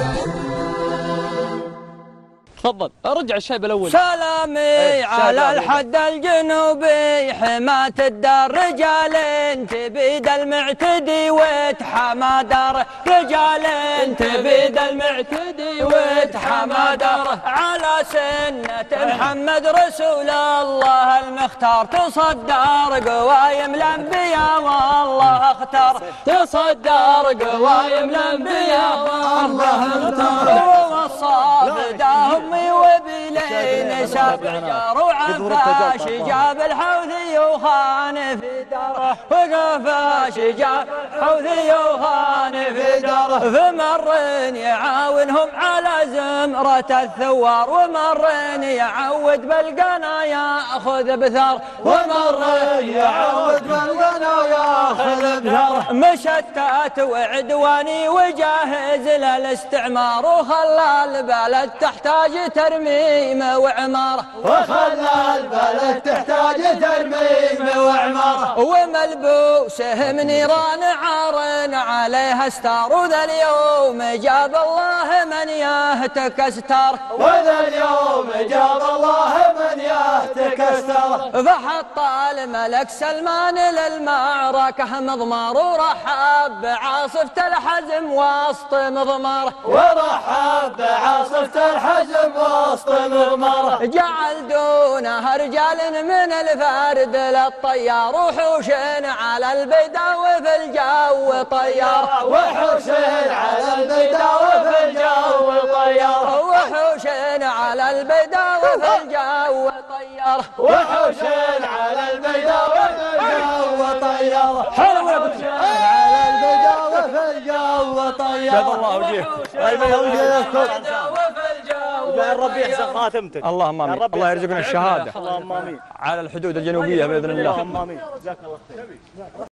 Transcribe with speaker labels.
Speaker 1: تفضل رجع الشايب الاول.
Speaker 2: سلامي على الحد الجنوبي حماة الدار رجال تبيد المعتدي وتحمى داره، رجال تبيد المعتدي وتحمى داره، على سنة محمد رسول الله المختار تصدر قوايم الانبياء والله اختار، تصدر قوايم الانبياء والله اختار، ووصى فداهم وبلين سبجر وعفاش جاب الحوثي وخان في داره، وقفاش جاب الحوثي وخان في داره، فمر يعاونهم على زمرة الثوار، ومر يعود بالقنا ياخذ بثار، ومر يعود بالقنا ياخذ بثار، مشتت وعدواني وجاهز للاستعمار، وخلى البلد تحتاج ترميم وعمارة،
Speaker 3: وخلى البلد تحتاج ترميم وعمارة،
Speaker 2: وملبوسه من نيران عار عليها ستار، وذا اليوم جاب الله من يهتك استار،
Speaker 3: وذا اليوم جاب الله من يهتك استار،
Speaker 2: فحط الملك سلمان للمعركة مضمار، ورحب بعاصفة الحزم وسط مضمار،
Speaker 3: ورحب بعاصفة الحزم وسط مضمار،
Speaker 2: جعل دونها رجال من الفرد للطيار، وحوش على البيدا وفي الجو طيار،
Speaker 3: وحوش على البيدا وفي الجو طيار،
Speaker 2: وحوش على البيدا وفي الجو طيار،
Speaker 3: وحوش على البيدا وفي الجو طيار،
Speaker 2: حلو
Speaker 3: على البيدا وفي الجو طيار.
Speaker 1: جزا الله وجهك.
Speaker 4: ربي يحسن خاتمتك.
Speaker 1: اللهم امين. الله يرزقنا الشهاده.
Speaker 4: اللهم امين.
Speaker 1: على الحدود الجنوبيه باذن الله.
Speaker 4: اللهم امين. جزاك الله خير.